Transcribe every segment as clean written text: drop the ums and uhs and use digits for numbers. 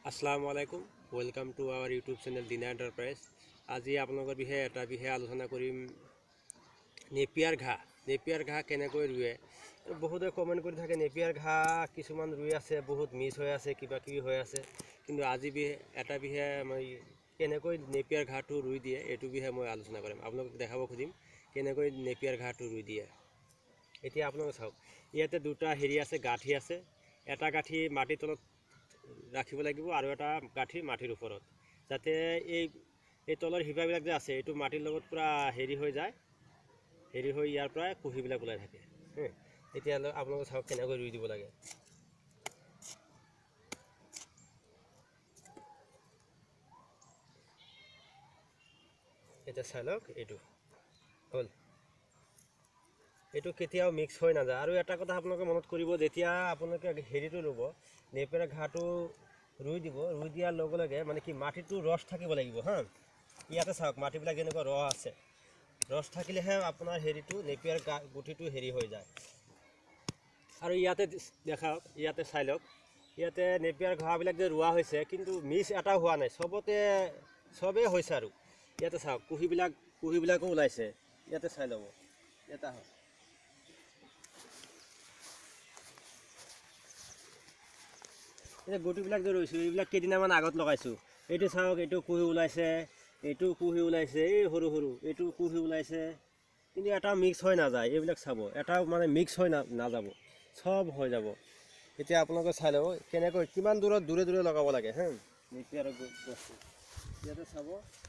আসসালামু আলাইকুম welcome to our YouTube channel Dina enterprise. আজি আপোনালোকৰ বিষয়ে এটা বিষয়ে আলোচনা কৰিম। নেপিয়াৰ ঘাঁহ কেনেকৈ ৰুৱে। বহুতে কমেণ্ট কৰি থাকে নেপিয়াৰ ঘাঁহ কিছুমান ৰুই আছে, বহুত মিছ হৈ আছে, কিবা কিবি হৈ আছে। কিন্তু আজি এটা বিষয়ে মই কেনেকৈ নেপিয়াৰ ঘাঁহটো ৰুই দিয়ে এইটো বিষয়ে মই আলোচনা কৰিম। আপোনালোকক দেখাব খুজিম কেনেকৈ নেপিয়াৰ ঘাঁহটো ৰুই দিয়ে। এতিয়া আপোনালোকে চাওক, ইয়াতে দুটা আছে, গাঁঠি আছে। এটা গাঁঠি মাটিৰ তলত ৰাখিব লাগিব আৰু এটা গাঁঠি মাটিৰ ওপৰত, যাতে এই তলৰ শিপাবিলাক যে আছে এইটো মাটিৰ লগত পূৰা হেৰি হৈ যায়, হেৰি হৈ ইয়াৰ পৰা কুঁহিবিলাক ওলাই থাকে। এতিয়া আপোনালোকে চাওক কেনেকৈ ৰুই দিব লাগে। এতিয়া চাই লওক, এইটো হ'ল, এইটো কেতিয়াও মিক্স হৈ নাযায়। আৰু এটা কথা আপোনালোকে মনত কৰিব, যেতিয়া আপোনালোকে হেৰিটো ৰুব, নেপিয়াৰ ঘাঁহটো ৰুই দিব, ৰুই দিয়াৰ লগে লগে মানে কি মাটিটো ৰস থাকিব লাগিব। ইয়াতে চাওক মাটিবিলাক যেনেকুৱা ৰস আছে, ৰস থাকিলেহে আপোনাৰ হেৰিটো নেপিয়াৰ গুটিটো হেৰি হৈ যায়। আৰু ইয়াতে দেখাওক, ইয়াতে চাই লওক, ইয়াতে নেপিয়াৰ ঘাঁহবিলাক যে ৰোৱা হৈছে কিন্তু মিক্স এটা হোৱা নাই, চবেই হৈছে। আৰু ইয়াতে চাওক কুঁহিবিলাকো ওলাইছে, ইয়াতে চাই ল'ব, এটা হয়। এতিয়া গুটিবিলাক যে ৰুইছোঁ এইবিলাক কেইদিনমান আগত লগাইছোঁ। এইটো চাওক, এইটো কুঁহি ওলাইছে, এইটো কুঁহি ওলাইছে, এই সৰু সৰু এইটো কুঁহি ওলাইছে, কিন্তু এটা মিক্স হৈ নাযায়। এইবিলাক চাব, এটা মানে মিক্স হৈ নাযাব, চব হৈ যাব। এতিয়া আপোনালোকে চাই ল'ব কেনেকৈ কিমান দূৰত দূৰে দূৰে লগাব লাগে। নেপিয়াৰ বস্তু ইয়াতে চাব,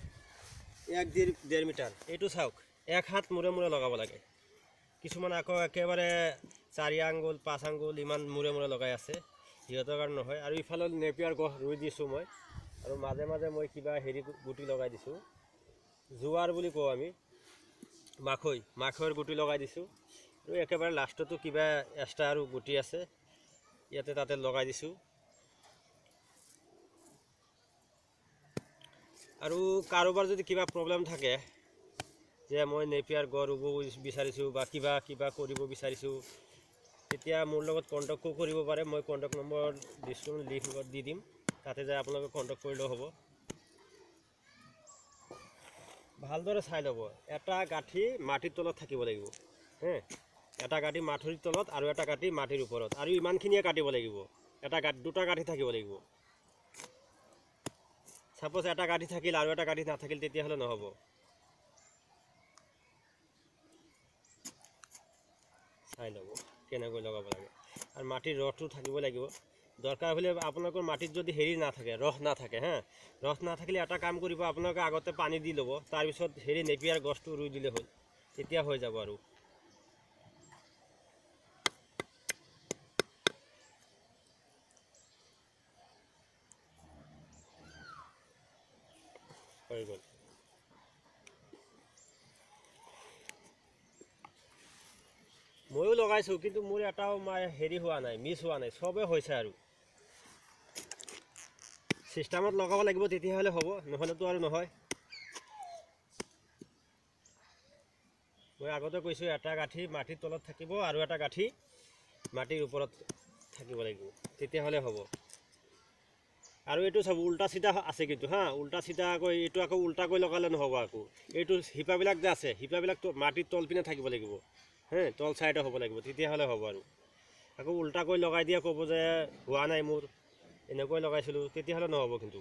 1-1.5 মিটাৰ, এইটো চাওক 1 হাত মূৰে মূৰে লগাব লাগে। কিছুমান আকৌ একেবাৰে 4 আঙ্গুল 5 আঙ্গুল ইমান মূৰে মূৰে লগাই আছে, সিহঁতৰ কাৰণে নহয়। আৰু ইফালে নেপিয়াৰ গছ ৰুই দিছোঁ মই, আৰু মাজে মাজে মই কিবা হেৰি গুটি লগাই দিছোঁ, জোৱাৰ বুলি কওঁ আমি, মাখৈৰ গুটি লগাই দিছোঁ। আৰু একেবাৰে লাষ্টতো কিবা এক্সট্ৰা আৰু গুটি আছে, ইয়াতে তাতে লগাই দিছোঁ। আৰু কাৰোবাৰ যদি কিবা প্ৰব্লেম থাকে যে মই নেপিয়াৰ গছ ৰুব বিচাৰিছোঁ বা কিবা কৰিব বিচাৰিছোঁ, তেতিয়া মোৰ লগত কণ্টেক্টও কৰিব পাৰে। মই কণ্টেক্ট নম্বৰ ডিছক্ৰিপশ্যন লিংকত দি দিম, তাতে যাই আপোনালোকে কণ্টেক্ট কৰিলেও হ'ব। ভালদৰে চাই ল'ব, এটা গাঁঠি মাটিৰ তলত থাকিব লাগিব। এটা গাঁঠি মাটিৰ তলত আৰু এটা গাঁঠি মাটিৰ ওপৰত, আৰু ইমানখিনিয়ে কাটিব লাগিব। দুটা গাঁঠি থাকিব লাগিব। ছাপ'জ এটা গাঁঠি থাকিল আৰু এটা গাঁঠি নাথাকিল, তেতিয়াহ'লে নহ'ব। চাই ল'ব কেনেকৈ লগাব লাগে। আৰু মাটিৰ ৰসটো থাকিব লাগিব। দৰকাৰ হ'লে আপোনালোকৰ মাটিত যদি হেৰি নাথাকে, ৰস নাথাকে, ৰস নাথাকিলে এটা কাম কৰিব, আপোনালোকে আগতে পানী দি ল'ব, তাৰপিছত নেপিয়াৰ গছটো ৰুই দিলে হ'ল, তেতিয়া হৈ যাব। আৰু হৈ গ'ল। ময়ো লগাইছোঁ, কিন্তু মোৰ এটাও হেৰি হোৱা নাই, মিছ হোৱা নাই, চবেই হৈছে। আৰু চিষ্টেমত লগাব লাগিব, তেতিয়াহ'লে হ'ব, নহ'লেতো আৰু নহয়। মই আগতে কৈছোঁ, এটা গাঁঠি মাটিৰ তলত থাকিব আৰু এটা গাঁঠি মাটিৰ ওপৰত থাকিব লাগিব, তেতিয়াহ'লে হ'ব। আৰু এইটো চাব, উল্টা চিধা আছে কিন্তু উল্টা চিধাকৈ, এইটো আকৌ উল্টাকৈ লগালে নহ'ব। আকৌ এইটো শিপাবিলাক যে আছে, শিপাবিলাক মাটিৰ তল পিনে থাকিব লাগিব, তল চাইডে হ'ব লাগিব, তেতিয়াহ'লে হ'ব। আৰু আকৌ উল্টাকৈ লগাই দিয়ে, ক'ব যে হোৱা নাই মোৰ, এনেকৈ লগাইছিলোঁ, তেতিয়াহ'লে নহ'ব। কিন্তু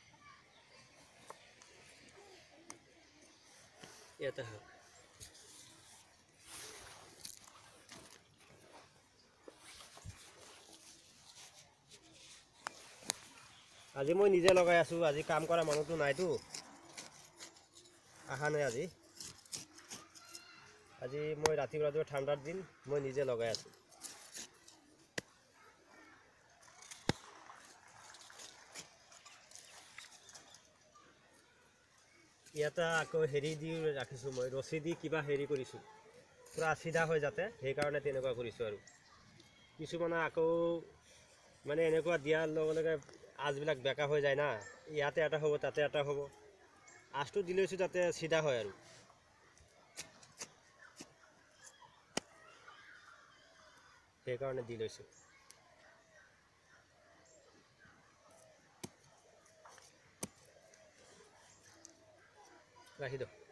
ইয়াতে আজি মই নিজে লগাই আছোঁ। আজি কাম কৰা মানুহটো নাইতো, অহা নাই আজি মই ৰাতিপুৱা ঠাণ্ডাৰ দিন, মই নিজে লগাই আছোঁ। ইয়াতে আকৌ হেৰি দি ৰাখিছোঁ, মই ৰছী দি কিবা হেৰি কৰিছোঁ, পূৰা চিধা হৈ যাতে, সেইকাৰণে তেনেকুৱা কৰিছোঁ। আৰু কিছুমানে আকৌ মানে এনেকুৱা দিয়াৰ লগে লগে আঁচবিলাক বেকা হৈ যায় না, ইয়াতে এটা হ'ব তাতে এটা হ'ব, আঁচটো দি লৈছোঁ যাতে চিধা হয়। আৰু সেইকাৰণে দি লৈছোঁ। ৰাখি দিয়ক।